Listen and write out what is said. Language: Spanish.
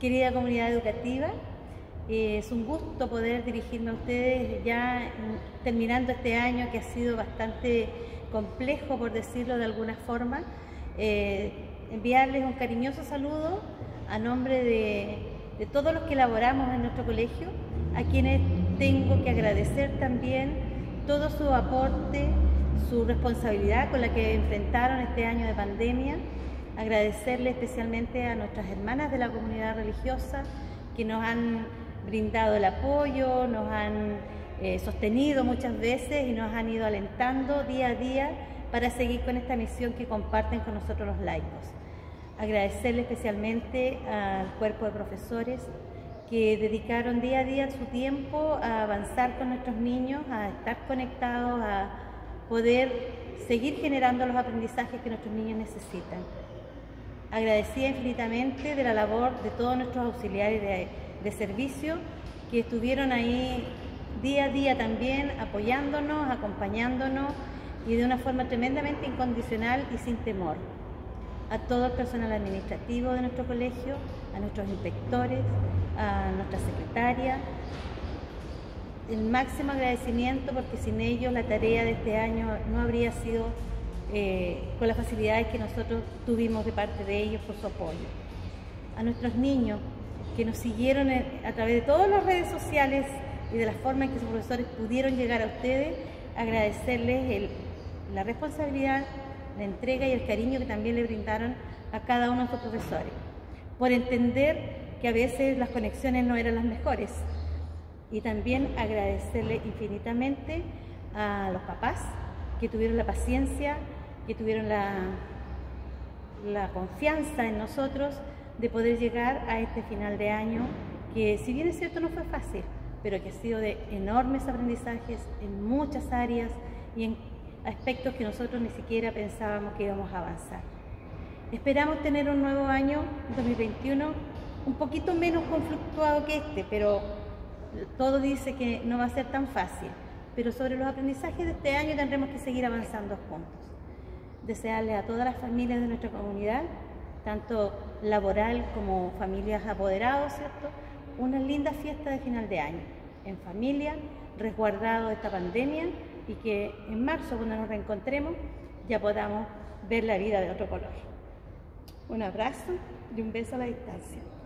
Querida comunidad educativa, es un gusto poder dirigirme a ustedes ya terminando este año que ha sido bastante complejo, por decirlo de alguna forma. Enviarles un cariñoso saludo a nombre de todos los que laboramos en nuestro colegio, a quienes tengo que agradecer también todo su aporte, su responsabilidad con la que enfrentaron este año de pandemia. Agradecerle especialmente a nuestras hermanas de la comunidad religiosa que nos han brindado el apoyo, nos han sostenido muchas veces y nos han ido alentando día a día para seguir con esta misión que comparten con nosotros los laicos. Agradecerle especialmente al cuerpo de profesores que dedicaron día a día su tiempo a avanzar con nuestros niños, a estar conectados, a poder seguir generando los aprendizajes que nuestros niños necesitan. Agradecida infinitamente de la labor de todos nuestros auxiliares de servicio que estuvieron ahí día a día también apoyándonos, acompañándonos y de una forma tremendamente incondicional y sin temor. A todo el personal administrativo de nuestro colegio, a nuestros inspectores, a nuestra secretaria, el máximo agradecimiento porque sin ellos la tarea de este año no habría sido con las facilidades que nosotros tuvimos de parte de ellos por su apoyo. A nuestros niños que nos siguieron a través de todas las redes sociales y de la forma en que sus profesores pudieron llegar a ustedes, agradecerles la responsabilidad, la entrega y el cariño que también le brindaron a cada uno de sus profesores, por entender que a veces las conexiones no eran las mejores. Y también agradecerle infinitamente a los papás que tuvieron la paciencia, que tuvieron la confianza en nosotros de poder llegar a este final de año, que si bien es cierto no fue fácil, pero que ha sido de enormes aprendizajes en muchas áreas y en aspectos que nosotros ni siquiera pensábamos que íbamos a avanzar. Esperamos tener un nuevo año 2021 un poquito menos conflictuado que este, pero todo dice que no va a ser tan fácil. Pero sobre los aprendizajes de este año tendremos que seguir avanzando juntos. Desearle a todas las familias de nuestra comunidad, tanto laboral como familias apoderados, ¿cierto?, una linda fiesta de final de año, en familia, resguardado de esta pandemia, y que en marzo, cuando nos reencontremos, ya podamos ver la vida de otro color. Un abrazo y un beso a la distancia.